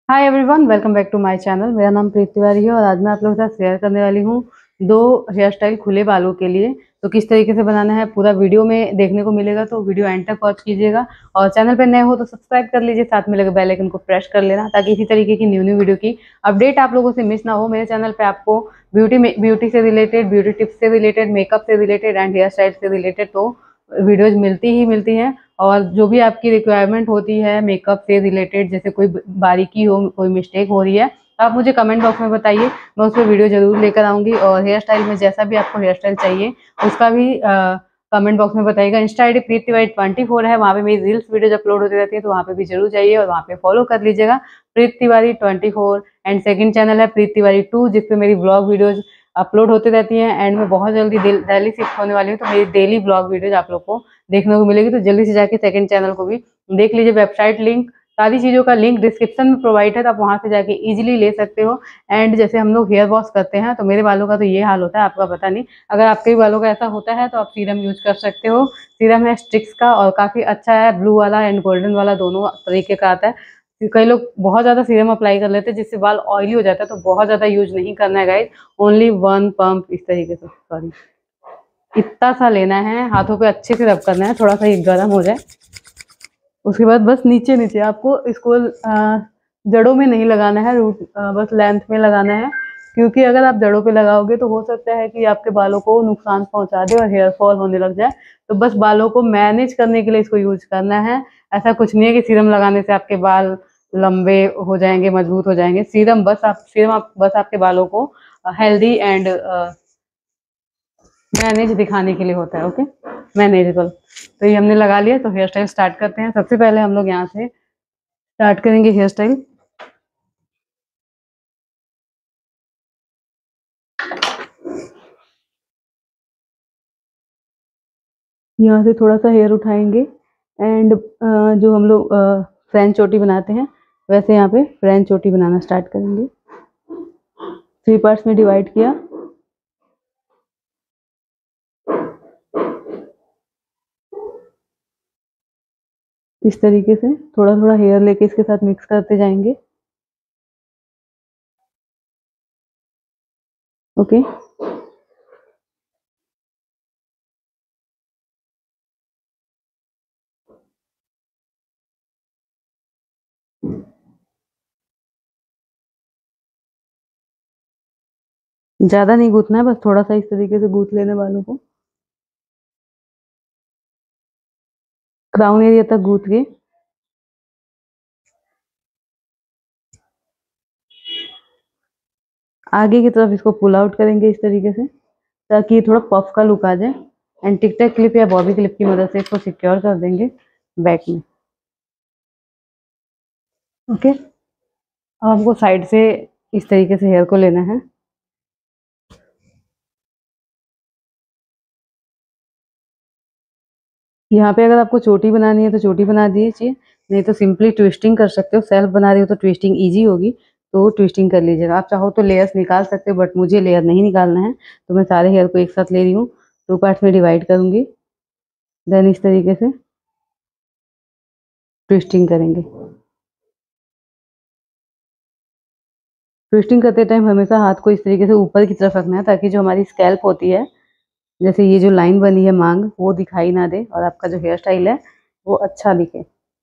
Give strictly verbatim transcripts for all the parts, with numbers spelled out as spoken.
Hi everyone, welcome back to my channel. मेरा नाम प्रीति तिवारी है और आज मैं आप लोगों के साथ शेयर करने वाली हूँ दो हेयर स्टाइल खुले बालों के लिए। तो किस तरीके से बनाना है पूरा वीडियो में देखने को मिलेगा, तो वीडियो एंड तक वॉच कीजिएगा। और चैनल पे नए हो तो सब्सक्राइब कर लीजिए, साथ में लगे बेल आइकन को प्रेस कर लेना ताकि इसी तरीके की न्यू न्यू वीडियो की अपडेट आप लोगों से मिस ना हो। मेरे चैनल पर आपको ब्यूटी में ब्यूटी से रिलेटेड, ब्यूटी टिप्स से रिलेटेड, मेकअप से रिलेटेड एंड हेयर स्टाइल से रिलेटेड तो वीडियोज मिलती ही मिलती हैं। और जो भी आपकी रिक्वायरमेंट होती है मेकअप से रिलेटेड, जैसे कोई बारीकी हो, कोई मिस्टेक हो रही है, तो आप मुझे कमेंट बॉक्स में बताइए, मैं उस पर वीडियो जरूर लेकर आऊंगी। और हेयर स्टाइल में जैसा भी आपको हेयर स्टाइल चाहिए उसका भी कमेंट बॉक्स में बताइएगा। Insta I D Preeti Tiwari twenty four है, वहाँ पे मेरी रील्स वीडियोज अपलोड होती रहती है, तो वहाँ पे भी जरूर जाइए और वहाँ पे फॉलो कर लीजिएगा Preeti Tiwari twenty four. And second channel है प्रीति तिवारी टू, जिसपे मेरी ब्लॉग वीडियोज अपलोड होती रहती हैं। एंड मैं बहुत जल्दी दिल्ली शिफ्ट होने वाली हूँ, तो मेरी डेली ब्लॉग वीडियोज आप लोग को देखने को मिलेगी। तो जल्दी से जाके सेकंड चैनल को भी देख लीजिए। वेबसाइट लिंक, सारी चीज़ों का लिंक डिस्क्रिप्शन में प्रोवाइड है, तो आप वहाँ से जाके इजीली ले सकते हो। एंड जैसे हम लोग हेयर वॉश करते हैं, तो मेरे बालों का तो ये हाल होता है, आपका पता नहीं। अगर आपके भी बालों का ऐसा होता है तो आप सीरम यूज कर सकते हो। सीरम है स्ट्रिक्स का और काफ़ी अच्छा है, ब्लू वाला एंड गोल्डन वाला दोनों तरीके का आता है। कई लोग बहुत ज़्यादा सीरम अप्लाई कर लेते हैं जिससे बाल ऑयली हो जाता है, तो बहुत ज़्यादा यूज नहीं करना है गाइस। ओनली वन पंप इस तरीके से, सॉरी, इतना सा लेना है, हाथों पे अच्छे से रब करना है, थोड़ा सा ये गर्म हो जाए। उसके बाद बस नीचे नीचे आपको इसको आ, जड़ों में नहीं लगाना है, रूट आ, बस लेंथ में लगाना है। क्योंकि अगर आप जड़ों पे लगाओगे तो हो सकता है कि आपके बालों को नुकसान पहुंचा दे और हेयर फॉल होने लग जाए। तो बस बालों को मैनेज करने के लिए इसको यूज करना है। ऐसा कुछ नहीं है कि सीरम लगाने से आपके बाल लंबे हो जाएंगे, मजबूत हो जाएंगे। सीरम बस आप सीरम आप बस आपके बालों को हेल्दी एंड मैनेज दिखाने के लिए होता है। Okay, manageable. तो ये हमने लगा लिया, तो हेयर स्टाइल स्टार्ट करते हैं। सबसे पहले हम लोग यहाँ से स्टार्ट करेंगे हेयर स्टाइल। यहाँ से थोड़ा सा हेयर उठाएंगे एंड जो हम लोग फ्रेंच चोटी बनाते हैं, वैसे यहाँ पे फ्रेंच चोटी बनाना स्टार्ट करेंगे। थ्री पार्ट्स में डिवाइड किया। इस तरीके से थोड़ा थोड़ा हेयर लेके इसके साथ मिक्स करते जाएंगे। ओके, ज्यादा नहीं गूंथना है, बस थोड़ा सा इस तरीके से गूंथ लेने वालों को, क्राउन एरिया तक गूंथ के आगे की तरफ इसको पुल आउट करेंगे इस तरीके से, ताकि ये थोड़ा पफ का लुक आ जाए। एंड टिक टैक क्लिप या बॉबी क्लिप की मदद से इसको सिक्योर कर देंगे बैक में। ओके, अब हमको साइड से इस तरीके से हेयर को लेना है। यहाँ पे अगर आपको चोटी बनानी है तो चोटी बना दीजिए, नहीं तो सिंपली ट्विस्टिंग कर सकते हो। सेल्फ बना रही हो तो ट्विस्टिंग इजी होगी, तो ट्विस्टिंग कर लीजिएगा। आप चाहो तो लेयर्स निकाल सकते हो, बट मुझे लेयर नहीं निकालना है, तो मैं सारे हेयर को एक साथ ले रही हूँ। टू पार्ट्स में डिवाइड करूंगी, देन इस तरीके से ट्विस्टिंग करेंगे। ट्विस्टिंग करते टाइम हमेशा हाथ को इस तरीके से ऊपर की तरफ रखना है, ताकि जो हमारी स्कैल्प होती है, जैसे ये जो लाइन बनी है मांग, वो दिखाई ना दे और आपका जो हेयर स्टाइल है वो अच्छा दिखे।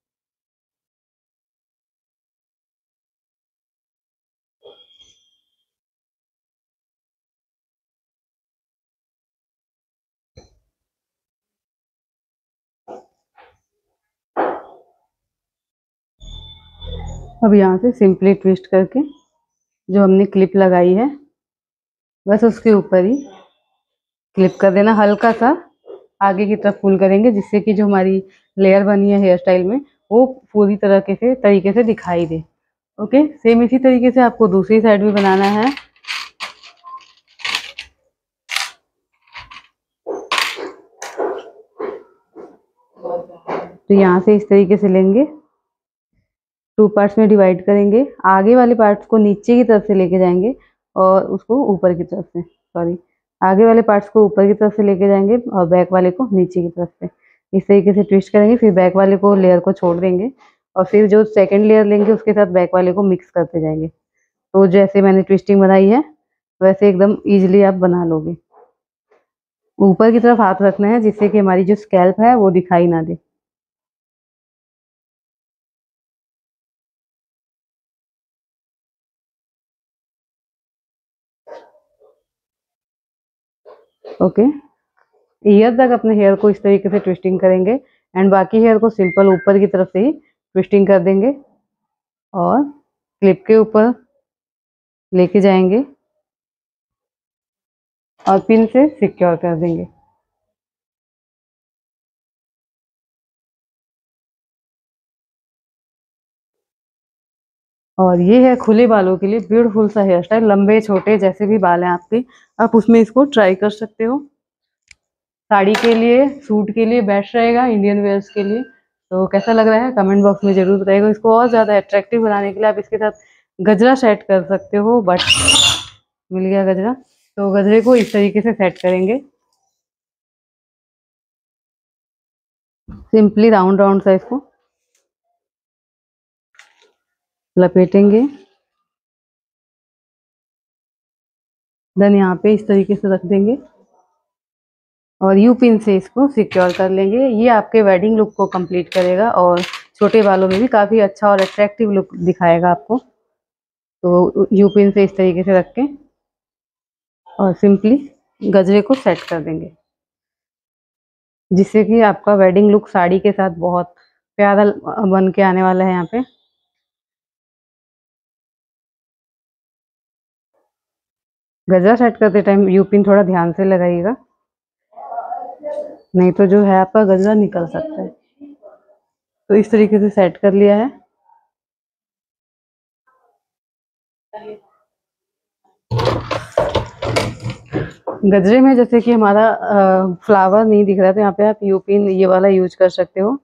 अब यहाँ से सिंपली ट्विस्ट करके जो हमने क्लिप लगाई है, बस उसके ऊपर ही क्लिप कर देना, हल्का सा आगे की तरफ पुल करेंगे, जिससे कि जो हमारी लेयर बनी है हेयर स्टाइल में वो पूरी तरह के से तरीके से दिखाई दे। ओके, सेम इसी तरीके से आपको दूसरी साइड भी बनाना है। तो यहाँ से इस तरीके से लेंगे, टू पार्ट्स में डिवाइड करेंगे। आगे वाले पार्ट्स को नीचे की तरफ से लेके जाएंगे और उसको ऊपर की तरफ से, सॉरी, आगे वाले पार्ट्स को ऊपर की तरफ से लेके जाएंगे और बैक वाले को नीचे की तरफ से। इस तरीके से ट्विस्ट करेंगे, फिर बैक वाले को लेयर को छोड़ देंगे और फिर जो सेकंड लेयर लेंगे उसके साथ बैक वाले को मिक्स करते जाएंगे। तो जैसे मैंने ट्विस्टिंग बनाई है वैसे एकदम इजीली आप बना लोगे। ऊपर की तरफ हाथ रखना है जिससे कि हमारी जो स्कैल्प है वो दिखाई ना दे। ओके, ईयर तक अपने हेयर को इस तरीके से ट्विस्टिंग करेंगे एंड बाकी हेयर को सिंपल ऊपर की तरफ से ही ट्विस्टिंग कर देंगे और क्लिप के ऊपर लेके जाएंगे और पिन से सिक्योर कर देंगे। और ये है खुले बालों के लिए ब्यूटीफुल सा हेयर स्टाइल। लंबे छोटे जैसे भी बाल हैं आपके, आप उसमें इसको ट्राई कर सकते हो। साड़ी के लिए, सूट के लिए बेस्ट रहेगा, इंडियन वेयर्स के लिए। तो कैसा लग रहा है कमेंट बॉक्स में जरूर बताइएगा। इसको और ज़्यादा अट्रैक्टिव बनाने के लिए आप इसके साथ गजरा सेट कर सकते हो। बट मिल गया गजरा, तो गजरे को इस तरीके से सेट करेंगे, सिंपली राउंड राउंड सा इसको लपेटेंगे। देन यहाँ पे इस तरीके से रख देंगे और यू पिन से इसको सिक्योर कर लेंगे। ये आपके वेडिंग लुक को कंप्लीट करेगा और छोटे बालों में भी काफ़ी अच्छा और अट्रैक्टिव लुक दिखाएगा आपको। तो यू पिन से इस तरीके से रख के और सिंपली गजरे को सेट कर देंगे, जिससे कि आपका वेडिंग लुक साड़ी के साथ बहुत प्यारा बन के आने वाला है। यहाँ पे गजरा सेट करते टाइम यू पिन थोड़ा ध्यान से लगाइएगा, नहीं तो जो है आपका गजरा निकल सकता है। तो इस तरीके से सेट कर लिया है। गजरे में जैसे कि हमारा फ्लावर नहीं दिख रहा है तो यहाँ पे आप यू पिन ये वाला यूज कर सकते हो,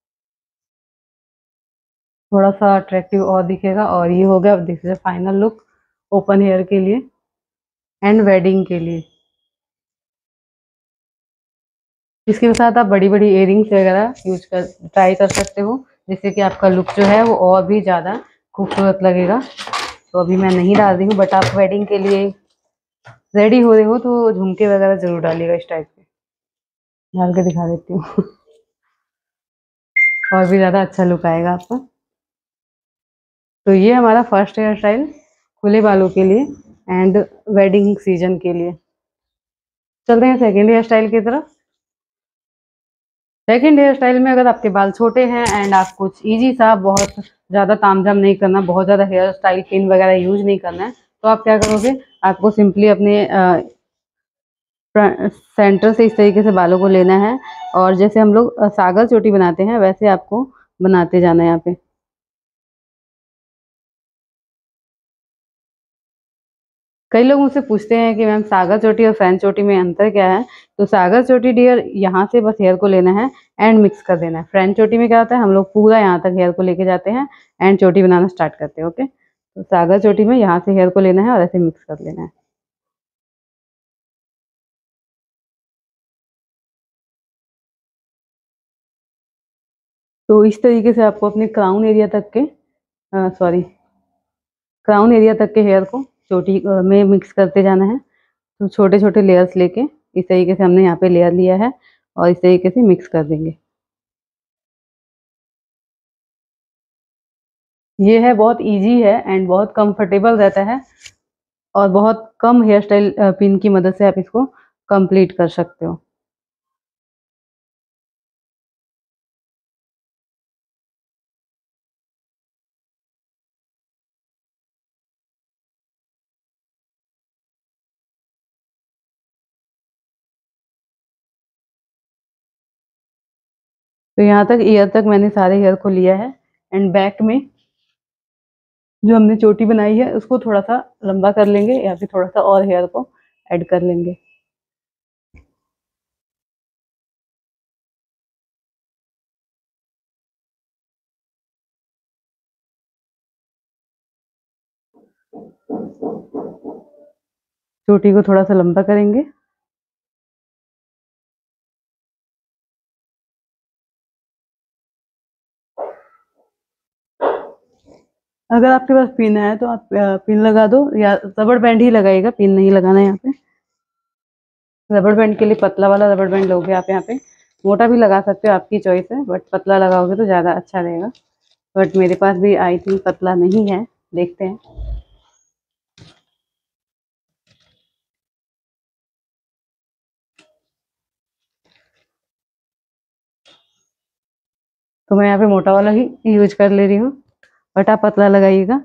थोड़ा सा अट्रैक्टिव और दिखेगा। और ये हो गया, अब this is final look open hair के लिए एंड वेडिंग के लिए। इसके साथ आप बड़ी बड़ी इयरिंग्स वगैरह यूज कर ट्राई कर सकते हो, जिससे कि आपका लुक जो है वो और भी ज़्यादा खूबसूरत लगेगा। तो अभी मैं नहीं डाल रही हूँ, बट आप वेडिंग के लिए रेडी हो रहे हो तो झुमके वगैरह जरूर डालिएगा इस टाइप के। डाल के दिखा देती हूँ और भी ज़्यादा अच्छा लुक आएगा आपका। तो ये हमारा फर्स्ट हेयर स्टाइल खुले बालों के लिए एंड वेडिंग सीजन के लिए। चलते हैं सेकेंड हेयर स्टाइल की तरफ। सेकेंड हेयर स्टाइल में अगर आपके बाल छोटे हैं एंड आप कुछ इजी सा, बहुत ज़्यादा तामझाम नहीं करना, बहुत ज़्यादा हेयर स्टाइल पिन वगैरह यूज नहीं करना है, तो आप क्या करोगे, आपको सिंपली अपने सेंटर से इस तरीके से बालों को लेना है और जैसे हम लोग सागर चोटी बनाते हैं वैसे आपको बनाते जाना है यहाँ पे। कई लोग मुझसे पूछते हैं कि मैम सागर चोटी और फ्रेंच चोटी में अंतर क्या है। तो सागर चोटी डियर यहाँ से बस हेयर को लेना है एंड मिक्स कर देना है। फ्रेंच चोटी में क्या होता है, हम लोग पूरा यहाँ तक हेयर को लेके जाते हैं एंड चोटी बनाना स्टार्ट करते हैं। ओके, तो सागर चोटी में यहाँ से हेयर को लेना है और ऐसे मिक्स कर लेना है। तो इस तरीके से आपको अपने क्राउन एरिया तक के सॉरी क्राउन एरिया तक के हेयर को चोटी अ, में मिक्स करते जाना है। तो छोटे छोटे लेयर्स लेके इस तरीके से हमने यहाँ पे लेयर लिया है और इस तरीके से मिक्स कर देंगे। ये है बहुत इजी है एंड बहुत कंफर्टेबल रहता है और बहुत कम हेयर स्टाइल पिन की मदद से आप इसको कंप्लीट कर सकते हो। तो यहाँ तक ईयर तक मैंने सारे हेयर को लिया है एंड बैक में जो हमने चोटी बनाई है उसको थोड़ा सा लंबा कर लेंगे या फिर थोड़ा सा और हेयर को ऐड कर लेंगे। चोटी को थोड़ा सा लंबा करेंगे अगर आपके पास पिन है तो आप अ, पिन लगा दो, या रबड़ बैंड ही लगाइएगा, पिन नहीं लगाना है यहाँ पे। रबड़ बैंड के लिए पतला वाला रबड़ बैंड लोगे आप यहाँ पे, मोटा भी लगा सकते हो, आपकी चॉइस है, बट पतला लगाओगे तो ज़्यादा अच्छा रहेगा। बट मेरे पास भी आई थिंक पतला नहीं है, देखते हैं। तो मैं यहाँ पे मोटा वाला ही यूज कर ले रही हूँ, बट आप पतला लगाइएगा।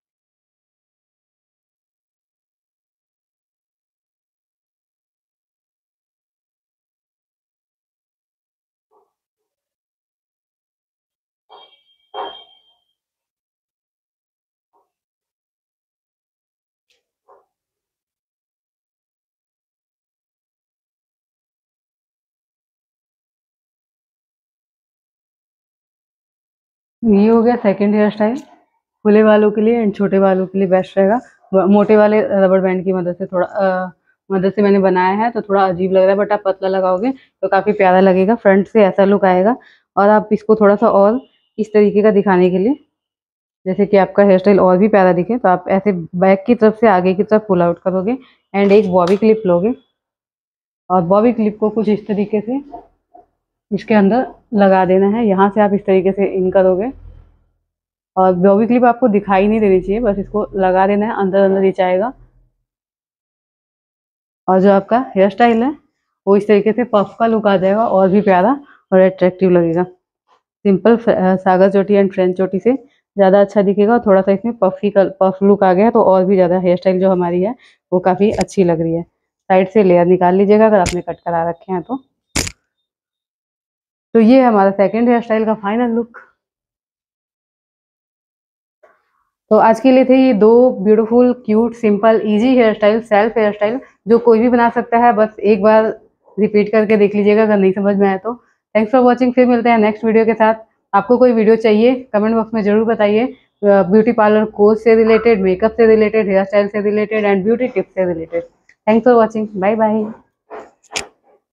ये हो गया सेकंड हेयर स्टाइल, खुले बालों के लिए एंड छोटे बालों के लिए बेस्ट रहेगा। मोटे वाले रबड़ बैंड की मदद से थोड़ा अ, मदद से मैंने बनाया है तो थोड़ा अजीब लग रहा है, बट आप पतला लगाओगे तो काफ़ी प्यारा लगेगा, फ्रंट से ऐसा लुक आएगा। और आप इसको थोड़ा सा और इस तरीके का दिखाने के लिए, जैसे कि आपका हेयर स्टाइल और भी प्यारा दिखे, तो आप ऐसे बैक की तरफ से आगे की तरफ पुल आउट करोगे एंड एक बॉबी क्लिप लोगे, और बॉबी क्लिप को कुछ इस तरीके से इसके अंदर लगा देना है। यहाँ से आप इस तरीके से इन करोगे, और बॉबी क्लिप आपको दिखाई नहीं देनी चाहिए, बस इसको लगा देना है, अंदर अंदर ही जाएगा। और जो आपका हेयर स्टाइल है वो इस तरीके से पफ का लुक आ जाएगा, और भी प्यारा और अट्रैक्टिव लगेगा। सिंपल सागर चोटी एंड फ्रेंच चोटी से ज़्यादा अच्छा दिखेगा, और थोड़ा सा इसमें पफी का पफ लुक आ गया तो और भी ज़्यादा हेयर स्टाइल जो हमारी है वो काफ़ी अच्छी लग रही है। साइड से लेयर निकाल लीजिएगा अगर आपने कट करा रखे हैं तो। तो ये है हमारा सेकेंड हेयर स्टाइल का फाइनल लुक। तो आज के लिए थे ये दो beautiful cute simple easy hair style, self hair style, जो कोई भी बना सकता है, बस एक बार रिपीट करके देख लीजिएगा अगर नहीं समझ में आए तो। थैंक्स फॉर वॉचिंग, फिर मिलते हैं नेक्स्ट वीडियो के साथ। आपको कोई वीडियो चाहिए कमेंट बॉक्स में जरूर बताइए, ब्यूटी पार्लर कोर्स से रिलेटेड, मेकअप से रिलेटेड, हेयर स्टाइल से रिलेटेड एंड ब्यूटी टिप्स से related. Thanks for watching, bye bye.